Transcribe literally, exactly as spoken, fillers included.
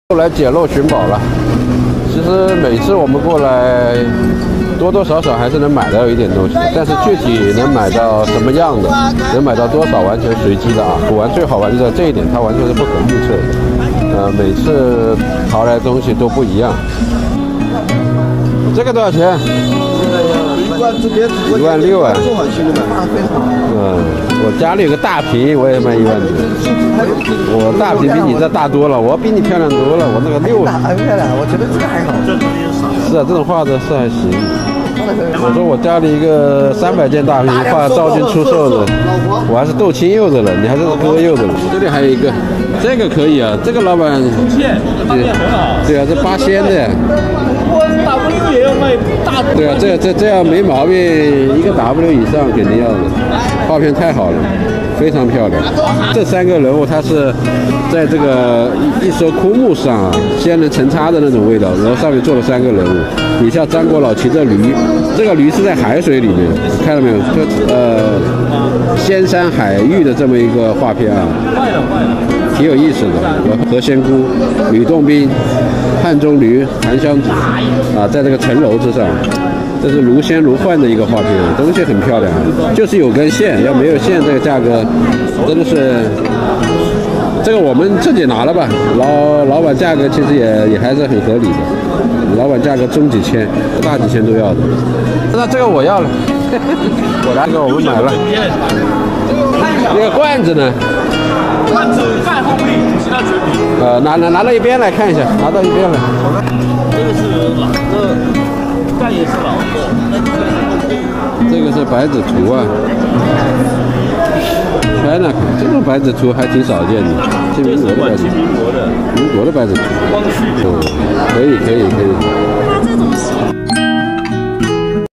又来捡漏寻宝了。其实每次我们过来，多多少少还是能买到一点东西，但是具体能买到什么样的，能买到多少，完全随机的啊。古玩最好玩就在这一点，它完全是不可预测的。呃，每次淘来东西都不一样。这个多少钱？一万六啊！嗯，我家里有个大屏，我也卖一万多。我大屏比你这大多了，我比你漂亮多了。我那个六， 很漂亮，我觉得这个还好。 是啊，这种画的是还行。我说我家里一个三百件大屏画昭君出售的，我还是窦青釉的了，你还是歌釉的了。这里还有一个，这个可以啊，这个老板对对啊，这八仙的。 我 W 也要卖大。 对啊，这这这样没毛病，一个 W 以上肯定要的。画片太好了，非常漂亮。这三个人物，他是在这个一艘枯木上啊，仙人成插的那种味道，然后上面做了三个人物，底下张国老骑着驴，这个驴是在海水里面，看到没有？就呃仙山海域的这么一个画片啊，挺有意思的。何仙姑、吕洞宾、汉钟离、韩湘子啊，在这个城楼之上。这是如仙如幻的一个画片，东西很漂亮，就是有根线，要没有线，这个价格真的是，这个我们自己拿了吧，老老板价格其实也也还是很合理的，老板价格中几千，大几千都要的。那这个我要了，我拿这个我们买了。那个罐子呢？ 罐子盖后壁，其他全平。 呃，拿拿拿到一边来看一下，拿到一边来。 这个是老的。盖也是老的， 这个是白纸图啊 ，China 这种白纸图还挺少见的，是民国的白纸图，民国的白纸图， 光绪， 嗯，可以可以可以。 它这种是。